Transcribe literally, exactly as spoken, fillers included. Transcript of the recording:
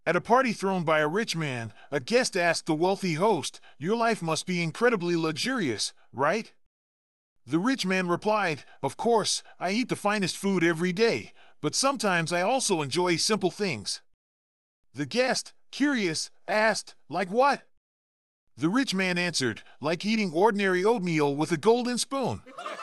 At a party thrown by a rich man, a guest asked the wealthy host, "Your life must be incredibly luxurious, right?" The rich man replied, "Of course, I eat the finest food every day, but sometimes I also enjoy simple things." The guest, curious, asked, "Like what?" The rich man answered, "Like eating ordinary oatmeal with a golden spoon."